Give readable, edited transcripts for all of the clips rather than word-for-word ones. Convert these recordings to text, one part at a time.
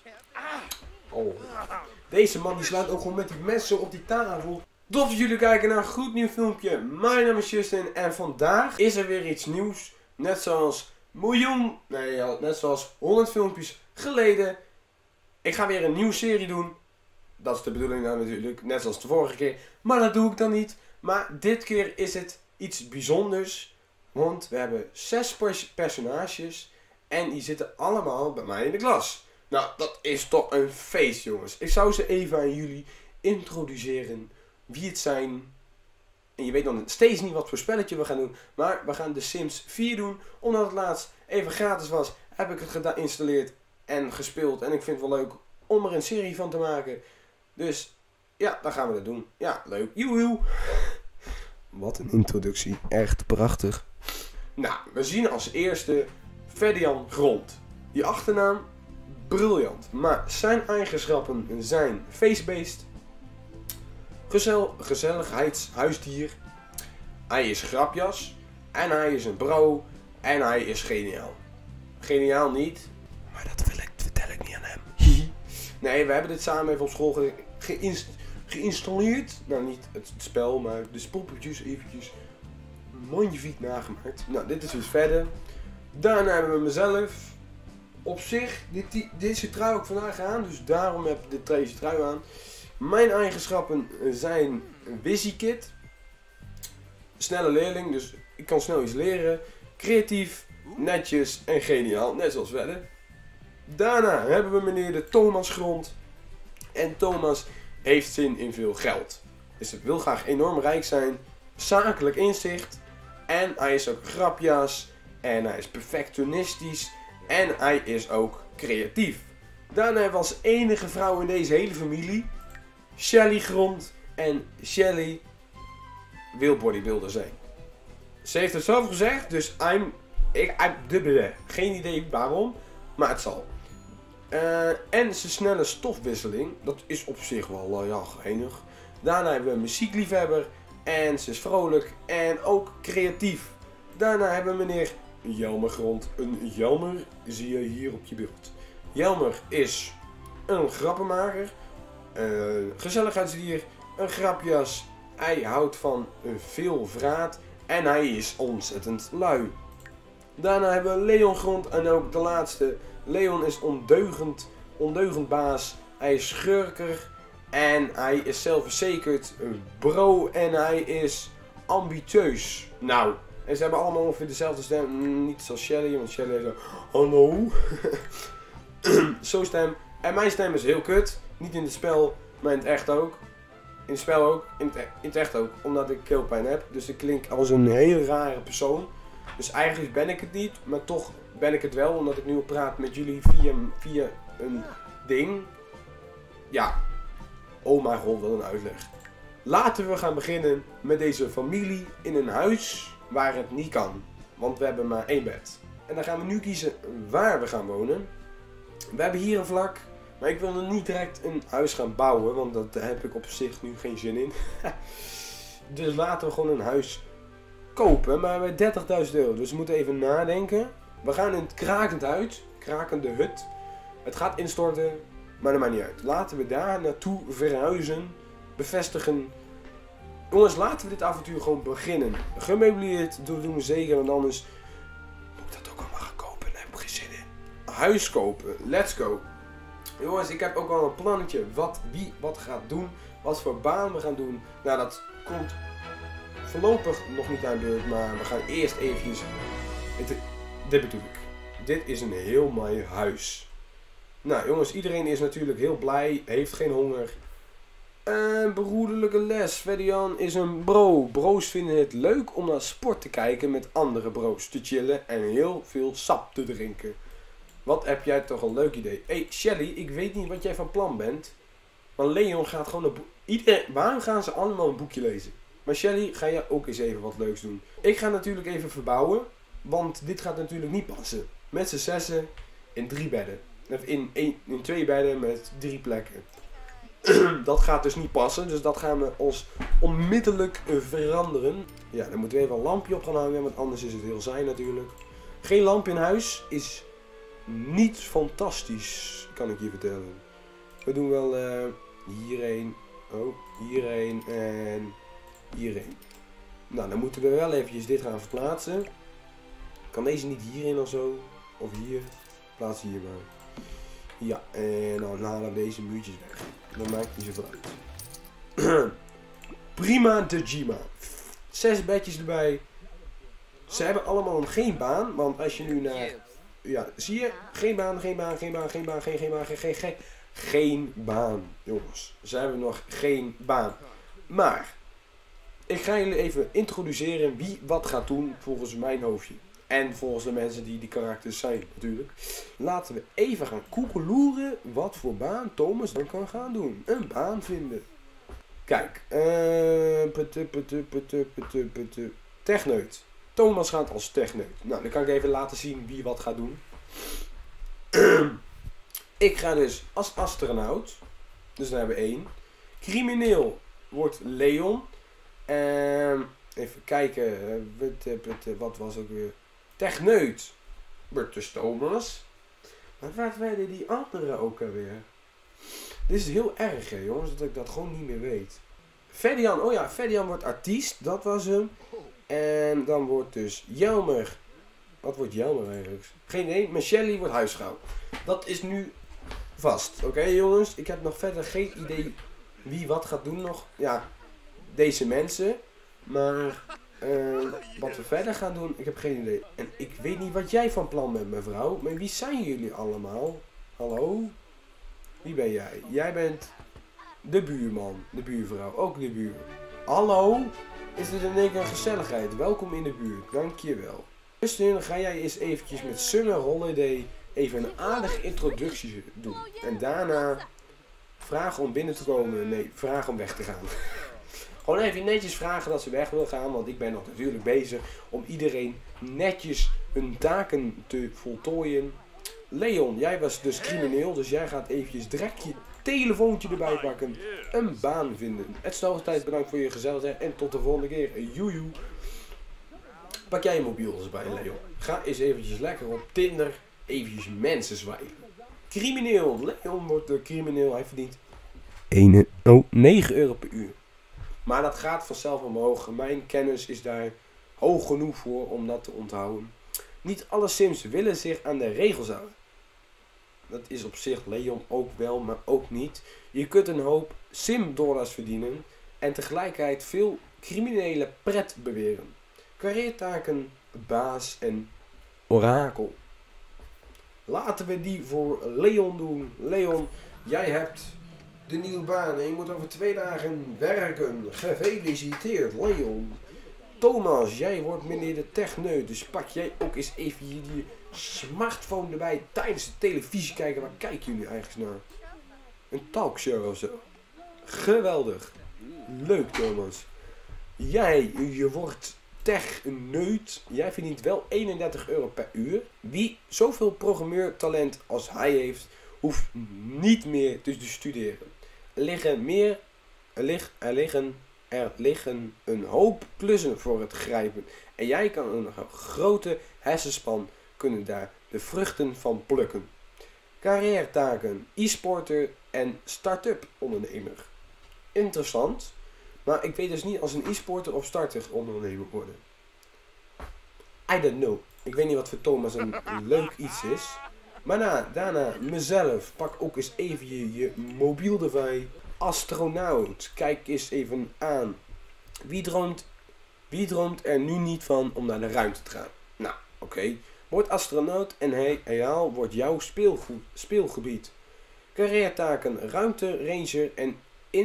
Oh. Deze man die slaat ook gewoon met die messen op die tafel. Tof dat jullie kijken naar een goed nieuw filmpje. Mijn naam is Justin en vandaag is er weer iets nieuws. Net zoals net zoals 100 filmpjes geleden. Ik ga weer een nieuwe serie doen. Dat is de bedoeling nou natuurlijk, net zoals de vorige keer. Maar dat doe ik dan niet. Maar dit keer is het iets bijzonders. Want we hebben 6 personages. En die zitten allemaal bij mij in de klas. Nou, dat is toch een feest, jongens. Ik zou ze even aan jullie introduceren. Wie het zijn. En je weet dan steeds niet wat voor spelletje we gaan doen. Maar we gaan de Sims 4 doen. Omdat het laatst even gratis was, heb ik het geïnstalleerd en gespeeld. En ik vind het wel leuk om er een serie van te maken. Dus ja, dan gaan we dat doen. Ja, leuk. Joehoe. Wat een introductie. Echt prachtig. Nou, we zien als eerste Ferdian Grond. Die achternaam, briljant. Maar zijn eigenschappen zijn face-based. Gezelligheidshuisdier. Hij is grapjas. En hij is een bro. En hij is geniaal. Geniaal niet. Maar dat vertel ik niet aan hem. Nee, we hebben dit samen even op school geïnstalleerd. Nou, niet het spel, maar de spelletjes eventjes magnifiek nagemaakt. Nou, dit is dus verder. Daarna hebben we mezelf. Op zich, deze trui ook vandaag aan. Dus daarom heb ik deze trui aan. Mijn eigenschappen zijn WYSIKID. Snelle leerling, dus ik kan snel iets leren. Creatief, netjes en geniaal, net zoals Wedden. Daarna hebben we meneer de Thomas Grond. En Thomas heeft zin in veel geld. Dus hij wil graag enorm rijk zijn. Zakelijk inzicht. En hij is ook grapjas. En hij is perfectionistisch. En hij is ook creatief. Daarna hebben we als enige vrouw in deze hele familie Shelly Grond. En Shelly wil bodybuilder zijn. Ze heeft het zelf gezegd, dus geen idee waarom, maar het zal. En zijn snelle stofwisseling, dat is op zich wel geinig. Daarna hebben we een muziekliefhebber en ze is vrolijk en ook creatief. Daarna hebben we meneer Jelmer Grond. Een Jelmer zie je hier op je beeld. Jelmer is een grappenmaker, gezelligheidsdier, een grapjas. Hij houdt van veel vraat en hij is ontzettend lui. Daarna hebben we Leon Grond en ook de laatste. Leon is ondeugend baas. Hij is schurker en hij is zelfverzekerd, bro en hij is ambitieus. Nou, en ze hebben allemaal ongeveer dezelfde stem. Niet zoals Shelly, want Shelly heeft hallo. Zo'n stem. En mijn stem is heel kut. Niet in het spel, maar in het echt ook. In het spel ook, in het echt ook, omdat ik keelpijn heb. Dus ik klink als een hele rare persoon. Dus eigenlijk ben ik het niet, maar toch ben ik het wel, omdat ik nu praat met jullie via een ding. Ja, oh mijn god, wat een uitleg. Laten we gaan beginnen met deze familie in een huis waar het niet kan. Want we hebben maar 1 bed. En dan gaan we nu kiezen waar we gaan wonen. We hebben hier een vlak. Maar ik wil er niet direct een huis gaan bouwen, want daar heb ik op zich nu geen zin in. Dus laten we gewoon een huis kopen, maar bij 30.000 euro. Dus we moeten even nadenken. We gaan in het krakende hut. Het gaat instorten, maar dat maakt niet uit. Laten we daar naartoe verhuizen, bevestigen. Jongens, laten we dit avontuur gewoon beginnen. Gemeubileerd doen we zeker, want anders moet ik dat ook allemaal gaan kopen. Daar heb ik geen zin in. Huis kopen, let's go. Jongens, ik heb ook al een plannetje wie wat gaat doen, wat voor baan we gaan doen. Nou, dat komt voorlopig nog niet aan de beurt, maar we gaan eerst eventjes. Dit bedoel ik. Dit is een heel mooi huis. Nou jongens, iedereen is natuurlijk heel blij, heeft geen honger. En broederlijke les. Ferdian is een bro. Bro's vinden het leuk om naar sport te kijken met andere bro's, te chillen en heel veel sap te drinken. Wat heb jij toch een leuk idee. Hey Shelly, ik weet niet wat jij van plan bent. Maar Leon gaat gewoon waarom gaan ze allemaal een boekje lezen? Maar Shelly, ga jij ook eens even wat leuks doen. Ik ga natuurlijk even verbouwen. Want dit gaat natuurlijk niet passen. Met z'n 6 in 3 bedden. Of in 2 bedden met 3 plekken. Dat gaat dus niet passen. Dus dat gaan we ons onmiddellijk veranderen. Ja, dan moeten we even een lampje op gaan hangen. Want anders is het heel saai natuurlijk. Geen lamp in huis is niet fantastisch, kan ik je vertellen. We doen wel hierheen. Oh, hierheen en hierheen. Nou, dan moeten we wel eventjes dit gaan verplaatsen. Kan deze niet hierin of zo? Of hier? Plaats hier maar. Ja, en dan halen we deze muurtjes weg. Dan maakt niet zoveel uit. Prima de Jima. 6 bedjes erbij. Ze hebben allemaal nog geen baan. Want als je nu naar... Ja, zie je? Geen baan, geen baan, geen baan, geen baan, geen baan, jongens. Ze hebben nog geen baan. Maar, ik ga jullie even introduceren wie wat gaat doen volgens mijn hoofdje. En volgens de mensen die karakters zijn, natuurlijk. Laten we even gaan koekeloeren wat voor baan Thomas dan kan gaan doen. Een baan vinden. Kijk. Techneut. Thomas gaat als techneut. Nou, dan kan ik even laten zien wie wat gaat doen. Ik ga dus als astronaut. Dus dan hebben we 1. Crimineel wordt Leon. Even kijken. Wat was ook weer? Techneut wordt dus Thomas. Maar wat werden die anderen ook alweer? Dit is heel erg, hè, jongens, dat ik dat gewoon niet meer weet. Ferdian, oh ja, Ferdian wordt artiest, dat was hem. En dan wordt dus Jelmer. Wat wordt Jelmer eigenlijk? Geen idee, Michelle wordt huisvrouw. Dat is nu vast. Oké, jongens, ik heb nog verder geen idee wie wat gaat doen nog. Ja, deze mensen. Maar wat we verder gaan doen, ik heb geen idee. En ik weet niet wat jij van plan bent, mevrouw. Maar wie zijn jullie allemaal? Hallo? Wie ben jij? Jij bent de buurman, de buurvrouw, ook de buur. Hallo? Is dit in één keer een gezelligheid? Welkom in de buurt, dankjewel. Dus nu ga jij eens eventjes met Summer Holiday even een aardige introductie doen. En daarna vragen om binnen te komen. Nee, vragen om weg te gaan. Gewoon even netjes vragen dat ze weg wil gaan. Want ik ben nog natuurlijk bezig om iedereen netjes hun taken te voltooien. Leon, jij was dus crimineel. Dus jij gaat eventjes direct je telefoontje erbij pakken. Een baan vinden. Het is de hoogste tijd, bedankt voor je gezelligheid. En tot de volgende keer. Joejoe. Pak jij je mobiel eens bij, Leon. Ga eens eventjes lekker op Tinder eventjes mensen zwijgen. Crimineel. Leon wordt de crimineel. Hij verdient 9 euro per uur. Maar dat gaat vanzelf omhoog. Mijn kennis is daar hoog genoeg voor om dat te onthouden. Niet alle Sims willen zich aan de regels houden. Dat is op zich Leon ook wel, maar ook niet. Je kunt een hoop Sim-dollars verdienen en tegelijkertijd veel criminele pret beweren. Carrièretaken, baas en orakel. Laten we die voor Leon doen. Leon, jij hebt de nieuwe baan en je moet over 2 dagen werken. Gefeliciteerd, Leon. Thomas, jij wordt meneer de techneut, dus pak jij ook eens even je smartphone erbij tijdens de televisie kijken. Waar kijken jullie eigenlijk naar? Een talkshow of zo. Geweldig. Leuk, Thomas. Je wordt techneut. Jij verdient wel 31 euro per uur. Wie zoveel programmeurtalent als hij heeft, hoeft niet meer te studeren. Er liggen een hoop klussen voor het grijpen. En jij kan een grote hersenspan kunnen daar de vruchten van plukken. Carrièretaken, e-sporter en start-up ondernemer. Interessant. Maar ik weet dus niet als een e-sporter of starter ondernemer worden. I don't know. Ik weet niet wat voor Thomas een leuk iets is. Maar daarna mezelf. Pak ook eens even je mobiel erbij. Astronaut. Kijk eens even aan. Wie droomt er nu niet van om naar de ruimte te gaan? Nou, oké. Word astronaut en heelal wordt jouw speelgebied. Carrièretaken, ruimte, ranger en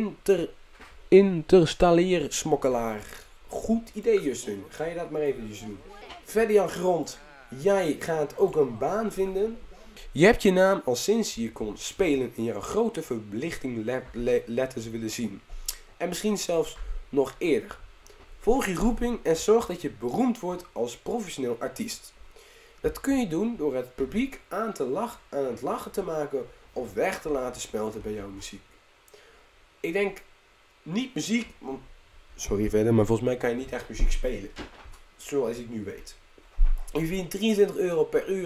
interstelleersmokkelaar. Goed idee, Justin. Ga je dat maar eventjes doen. Ferdian Grond, jij gaat ook een baan vinden. Je hebt je naam al sinds je kon spelen in jouw grote verlichting letters willen zien. En misschien zelfs nog eerder. Volg je roeping en zorg dat je beroemd wordt als professioneel artiest. Dat kun je doen door het publiek aan het lachen te maken of weg te laten smelten bij jouw muziek. Ik denk niet muziek, want sorry verder, maar volgens mij kan je niet echt muziek spelen. Zoals ik nu weet. Je verdient 23 euro per uur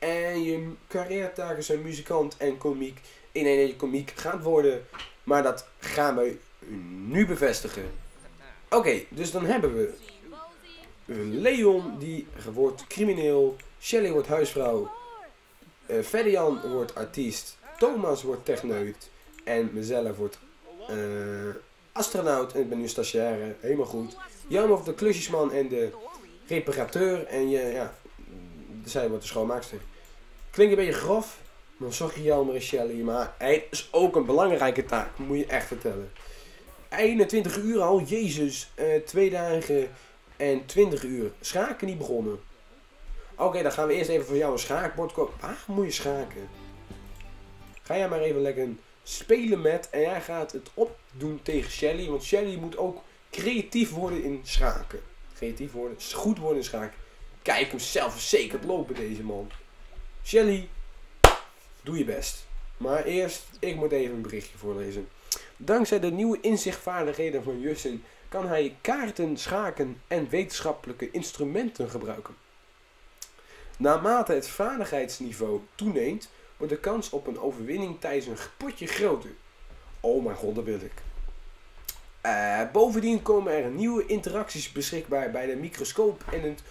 En je carrière-taken zijn muzikant en komiek. In één je komiek gaat worden. Maar dat gaan we nu bevestigen. Oké, dus dan hebben we Leon, die wordt crimineel. Shelly wordt huisvrouw. Ferdian wordt artiest. Thomas wordt techneut. En mezelf wordt astronaut. En ik ben nu stagiaire. Helemaal goed. Jan wordt de klusjesman en de reparateur. En zij wordt de schoonmaakster. Klinkt een beetje grof. Maar sorry Jan en Shelly. Maar het is ook een belangrijke taak. Moet je echt vertellen. 21 uur al. Jezus. 2 dagen en 20 uur. Schaken niet begonnen. Oké, dan gaan we eerst even voor jou een schaakbord kopen. Waar moet je schaken? Ga jij maar even lekker spelen met. En jij gaat het opdoen tegen Shelly. Want Shelly moet ook creatief worden in schaken. Creatief worden. Goed worden in schaken. Kijk hem zelfverzekerd lopen deze man. Shelly, doe je best. Maar eerst, ik moet even een berichtje voorlezen. Dankzij de nieuwe inzichtvaardigheden van Justin kan hij kaarten, schaken en wetenschappelijke instrumenten gebruiken. Naarmate het vaardigheidsniveau toeneemt, wordt de kans op een overwinning tijdens een potje groter. Oh mijn god, dat wil ik. Bovendien komen er nieuwe interacties beschikbaar bij de microscoop en het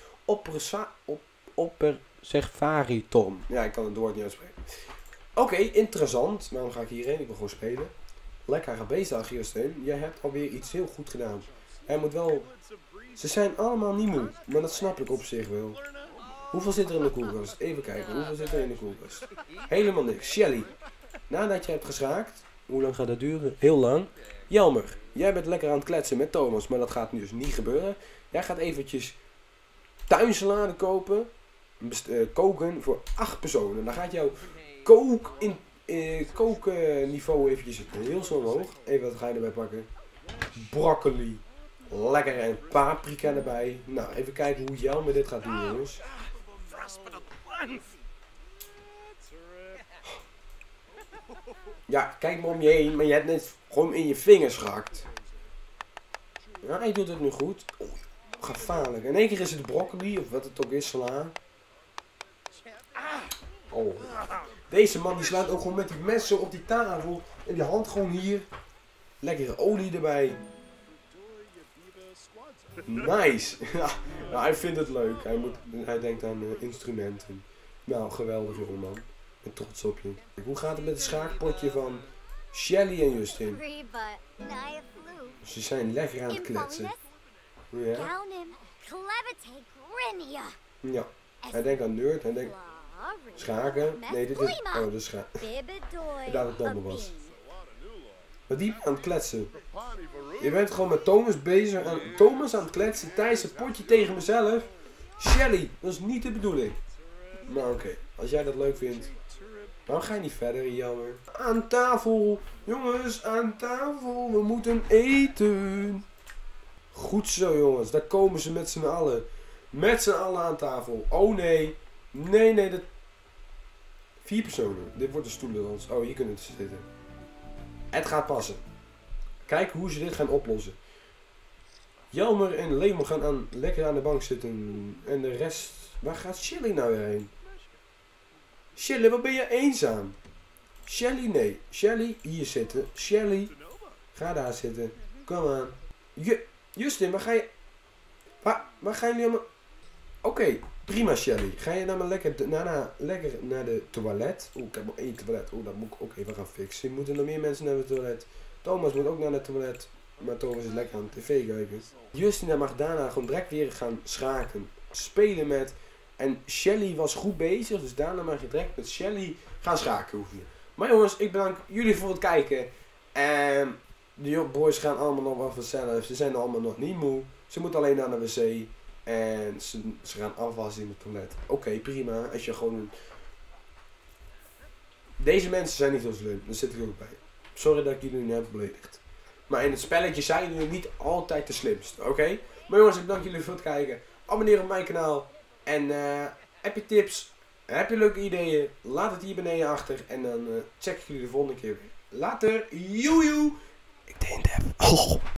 observatorium. Ja, ik kan het woord niet uitspreken. Oké, interessant. Waarom ga ik hierheen? Ik wil gewoon spelen. Lekker bezig, Justin. Jij hebt alweer iets heel goed gedaan. Hij moet wel... Ze zijn allemaal niet moe, maar dat snap ik op zich wel. Hoeveel zit er in de koelkast? Even kijken, hoeveel zit er in de koelkast? Helemaal niks. Shelly, nadat je hebt geschaakt, hoe lang gaat dat duren? Heel lang. Jelmer, jij bent lekker aan het kletsen met Thomas, maar dat gaat nu dus niet gebeuren. Jij gaat eventjes tuinsalade kopen, koken voor 8 personen. Dan gaat jouw kookniveau eventjes heel snel omhoog. Even wat ga je erbij pakken? Broccoli. Lekker en paprika erbij. Nou, even kijken hoe Jelmer dit gaat doen, jongens. Ja, kijk maar om je heen, maar je hebt net gewoon in je vingers gehakt. Ja, hij doet het nu goed. Oh, gevaarlijk. In één keer is het broccoli, of wat het ook is, sla. Oh. Deze man die slaat ook gewoon met die messen op die tafel. En die hand gewoon hier. Lekkere olie erbij. Nice. Ja, nou, hij vindt het leuk. Hij denkt aan instrumenten. Nou, geweldig jongeman. Ik ben trots op je. Hoe gaat het met het schaakpotje van Shelly en Justin? Ze zijn lekker aan het kletsen. Ja. Ja. Hij denkt aan nerd. Hij denkt... Schaken? Nee, dit is... Oh, dat is schaken. Ik dacht dat het domme was. Maar die aan het kletsen. Je bent gewoon met Thomas bezig. Thomas aan het kletsen tijdens het potje tegen mezelf. Shelly, dat is niet de bedoeling. Maar oké, als jij dat leuk vindt. Dan ga je niet verder, jammer. Aan tafel. Jongens, aan tafel. We moeten eten. Goed zo, jongens. Daar komen ze met z'n allen. Met z'n allen aan tafel. Oh nee. Nee, dat... 4 personen. Dit wordt een stoelendans. Oh, hier kunnen ze zitten. Het gaat passen. Kijk hoe ze dit gaan oplossen. Jelmer en Leon gaan lekker aan de bank zitten. En de rest... Waar gaat Shelly nou weer heen? Shelly, wat ben je eenzaam? Shelly, nee. Shelly, hier zitten. Shelly, ga daar zitten. Kom aan. Justin, waar ga je... Waar gaan jullie allemaal... Oké, prima Shelly. Ga je nou maar lekker naar de toilet? Oeh, ik heb nog 1 toilet. Oeh, dat moet ik ook even gaan fixen. Moeten nog meer mensen naar het toilet? Thomas moet ook naar het toilet. Maar Thomas is lekker aan de tv kijken. Justin mag daarna gewoon direct weer gaan schaken. Spelen met... En Shelly was goed bezig. Dus daarna mag je direct met Shelly gaan schaken oefenen. Maar jongens, ik bedank jullie voor het kijken. En de boys gaan allemaal nog wel vanzelf. Ze zijn allemaal nog niet moe. Ze moeten alleen naar de wc. En ze gaan afwassen in het toilet. Oké, prima. Als je gewoon... Deze mensen zijn niet zo slim. Daar zit ik ook bij. Sorry dat ik jullie nu heb beledigd. Maar in het spelletje zijn jullie niet altijd de slimste. Oké? Maar jongens, ik bedank jullie voor het kijken. Abonneer op mijn kanaal. En heb je tips? Heb je leuke ideeën? Laat het hier beneden achter. En dan check ik jullie de volgende keer weer. Later. Joejoe. Ik deed het even.